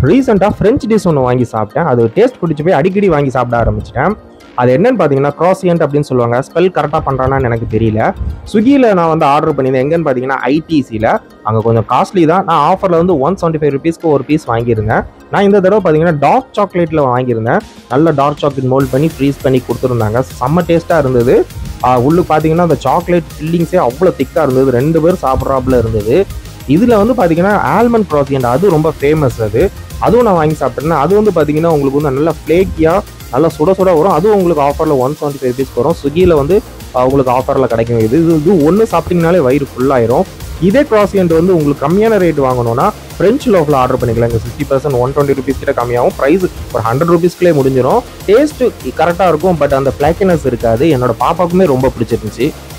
ரீசெண்டாக French dish ஒன்று வாங்கி சாப்பிட்டேன். அது டேஸ்ட் பிடிச்சி போய் அடிக்கடி வாங்கி சாப்பிட ஆரம்பிச்சிட்டேன். அது என்னன்னு பார்த்தீங்கன்னா croissant அப்படின்னு சொல்லுவாங்க. ஸ்பெல் கரெக்டாக பண்ணுறானான்னு எனக்கு தெரியல. ஸ்விக்கியில் நான் வந்து ஆர்டர் பண்ணியிருந்தேன். எங்கன்னு பார்த்தீங்கன்னா ITCயில். அங்கே கொஞ்சம் காஸ்ட்லி தான். நான் ஆஃபரில் வந்து 175 rupeesக்கு ஒரு பீஸ் வாங்கியிருந்தேன். நான் இந்த தடவை பார்த்தீங்கன்னா டார்க் சாக்லேட்டில் வாங்கியிருந்தேன். நல்ல டார்க் சாக்லேட் மோல்ட் பண்ணி ஃப்ரீஸ் பண்ணி கொடுத்துருந்தாங்க. செம்ம டேஸ்ட்டாக இருந்தது. உள்ளுக்கு பார்த்தீங்கன்னா அந்த சாக்லேட் ஃபில்லிங்ஸே அவ்வளோ திக்காக இருந்தது. 2 பேர் சாப்பிட்றாப்புல இருந்தது. இதில் வந்து பார்த்தீங்கன்னா ஆல்மண்ட் croissant அது ரொம்ப ஃபேமஸ். அதுவும் நான் வாங்கி சாப்பிட்டேன். அது வந்து பார்த்தீங்கன்னா உங்களுக்கு வந்து நல்லா ஃப்ளேக்கியாக நல்லா சுட சுட வரும். அதுவும் உங்களுக்கு ஆஃபரில் 175 rupees வரும். ஸ்விக்கியில் வந்து உங்களுக்கு ஆஃபரில் கிடைக்கும். இது ஒன்று சாப்பிட்டீங்கனாலே வயிறு ஃபுல்லாயிரும். இதே croissant வந்து உங்களுக்கு கம்மியான ரேட் வாங்கணும்னா ஃப்ரெஞ்ச் லோஃபில் ஆர்டர் பண்ணிக்கலாம். இங்கே 60% 120 rupees கிட்ட கம்மியாகும். ப்ரைஸ் ஒரு 100 rupeesக்குள்ளே முடிஞ்சிடும். டேஸ்ட்டு கரெக்டாக இருக்கும். பட் அந்த ஃப்ளாக்கினஸ் இருக்காது. என்னோட பாப்பாக்குமே ரொம்ப பிடிச்சிருந்துச்சு.